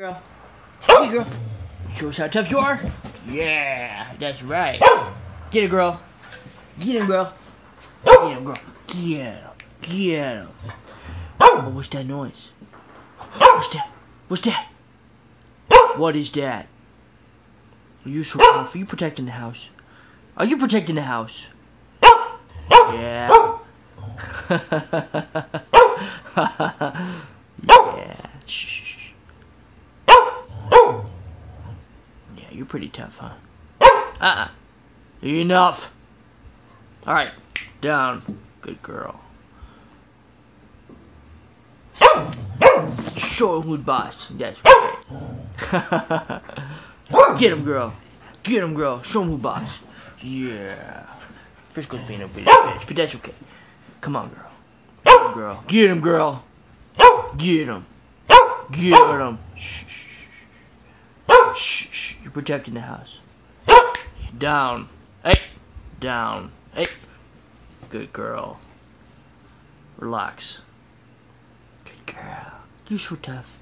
Girl. Hey, girl. Show us how tough you are. Yeah, that's right. Get it, girl. Get him, girl. Get him, girl. Get him. Get him. Oh, what's that noise? What's that? What's that? What is that? Are you so tough? Are you protecting the house? Are you protecting the house? Yeah. Yeah. Shh. Yeah, you're pretty tough, huh? Enough. Alright. Down. Good girl. Show him who's boss. That's right. Get him, girl. Get him, girl. Show him who's boss. Yeah. Frisco's being a bitch, but that's okay. Come on, girl. Get him, girl. Get him, girl. Get him. Get him. Shh. Shh. You're protecting the house. Down. Hey. Down. Hey. Good girl. Relax. Good girl. You're so tough.